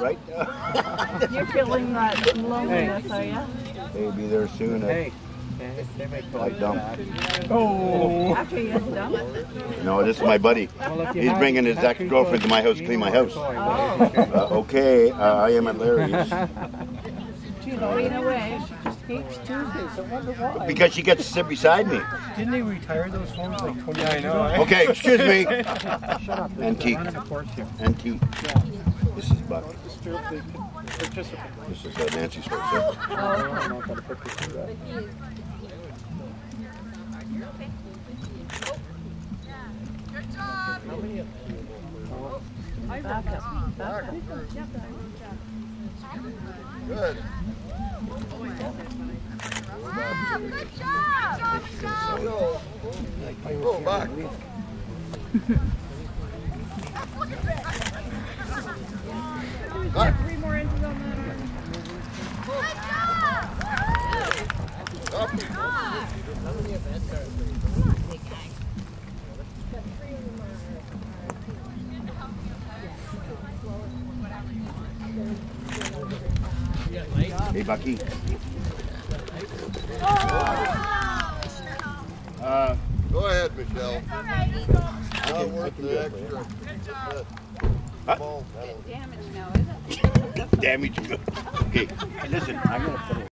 right? You're feeling that loneliness, are you? They'll be there soon. Hey, they make Like dump. Oh! After you get done? No, this is my buddy. He's bringing his ex-girlfriend to my house to clean my house. Okay, I am at Larry's. Going away. Each Tuesday, so I wonder why. Because she gets to sit beside me. Didn't they retire those phones like 20 years ago? Okay, excuse me. Shut up. Antique. Antique. This is Buck. This is Nancy's house. Good job. Good. Good job. Go back. Back. 3 more inches on that. Good job. Up. Hey, Bucky. Go ahead, Michelle. I'll work the extra. Ball. Damage now, is it? Damage. Okay, listen, I'm going to put it.